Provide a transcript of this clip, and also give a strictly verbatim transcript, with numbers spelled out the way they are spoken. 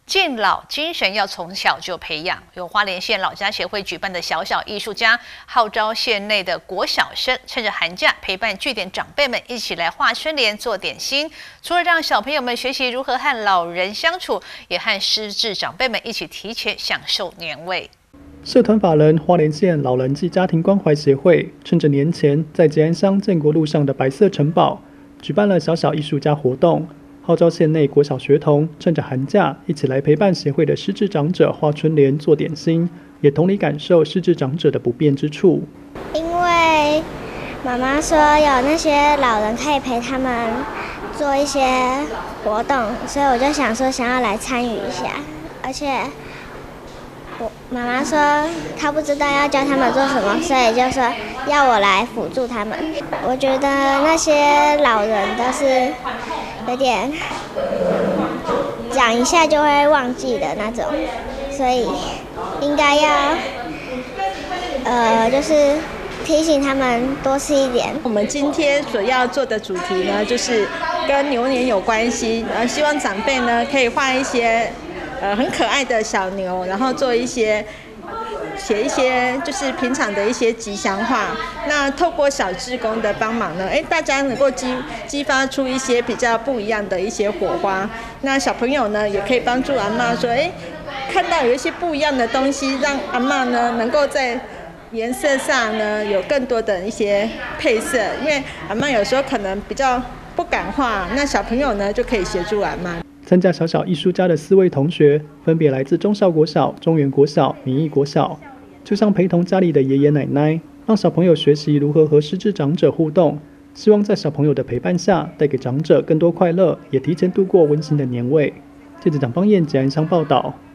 敬老精神要从小就培养。由花莲县老家协会举办的小小艺术家，号召县内的国小生趁着寒假陪伴据点长辈们一起来画春联、做点心。除了让小朋友们学习如何和老人相处，也和失智长辈们一起提前享受年味。 社团法人花莲县老人及家庭关怀协会，趁着年前在吉安乡建国路上的白色城堡，举办了小小艺术家活动。号召县内国小学童趁着寒假一起来陪伴协会的失智长者画春联、做点心，也同理感受失智长者的不便之处。 因为妈妈说有那些老人可以陪他们做一些活动，所以我就想说想要来参与一下。而且我妈妈说她不知道要教他们做什么，所以就说要我来辅助他们。我觉得那些老人都是有点讲一下就会忘记的那种，所以应该要呃就是提醒他们多吃一点。 我们今天所要做的主题呢，就是跟牛年有关系，呃，希望长辈呢可以画一些呃很可爱的小牛，然后做一些写一些就是平常的一些吉祥话。那透过小志工的帮忙呢，哎，大家能够激激发出一些比较不一样的一些火花。那小朋友呢，也可以帮助阿嬷说，哎，看到有一些不一样的东西，让阿嬷呢能够在颜色上呢有更多的一些配色。因为阿嬷有时候可能比较不敢画，那小朋友呢就可以协助阿嬷。 参加小小艺术家的四位同学，分别来自忠孝国小、中原国小、民意国小，就像陪同家里的爷爷奶奶，让小朋友学习如何和失智长者互动，希望在小朋友的陪伴下，带给长者更多快乐，也提前度过温馨的年味。记者蒋邦彦吉安乡报道。